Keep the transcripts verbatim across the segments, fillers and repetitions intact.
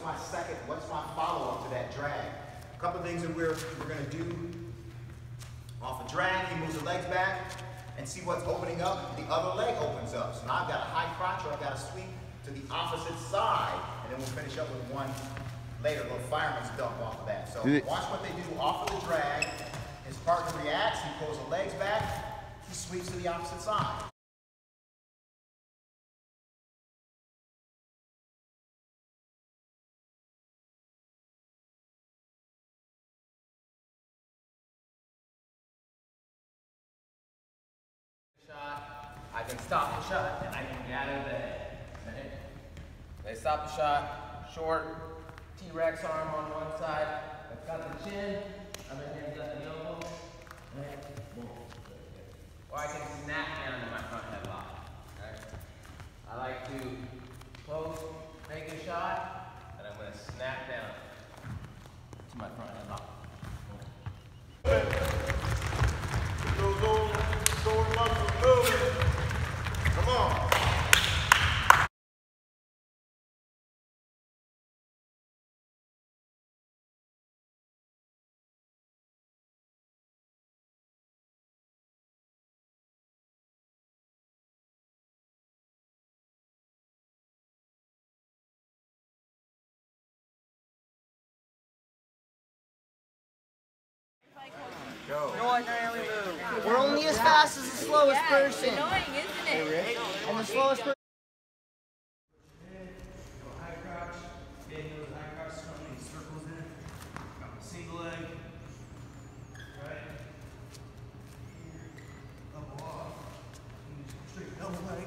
my second, what's my follow-up to that drag? A couple of things that we're, we're gonna do off a drag. He moves the legs back and see what's opening up. The other leg opens up. So now I've got a high crotch, or I've got a sweep to the opposite side, and then we'll finish up with one later, a little fireman's dump off of that. So watch what they do off of the drag. His partner reacts, he pulls the legs back, he sweeps to the opposite side. Shot, I can stop the shot and I can gather the head. Right? They stop the shot, short, T-Rex arm on one side, I've got the chin, other hand's got the elbow, right? Boom. Or I can snap down to my front headlock. Right? I like to close, make a shot, and I'm going to snap down to my front headlock. Those old sore muscles moving. Come on. Go. No ordinarily move. We're only as fast as the slowest yeah, person. It's annoying, isn't it? And the slowest person. High crouch. Big nose, high crouch, coming circles in. Got my single leg. Right. Double off. Straight double leg.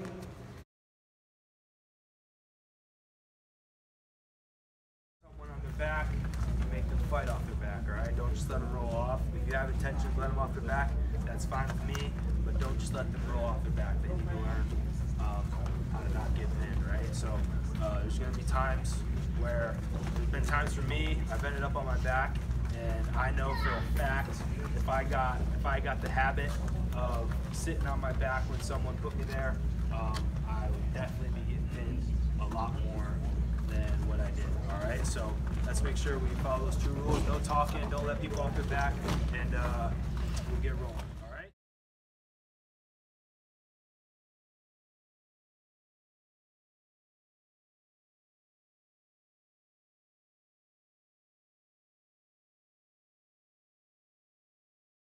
Someone on their back, you make them fight off their back, alright? Don't just let them roll off. If you have intention to let them off their back, that's fine with me, but don't just let them roll off their back. They need to learn um, how to not give in, right? So uh, there's going to be times where, there's been times for me, I've ended up on my back, and I know for a fact if I got if I got the habit of sitting on my back when someone put me there, um, I would definitely be getting pinned a lot more than what I did. All right, so let's make sure we follow those two rules. No talking, don't let people off their back, and uh, we'll get rolling.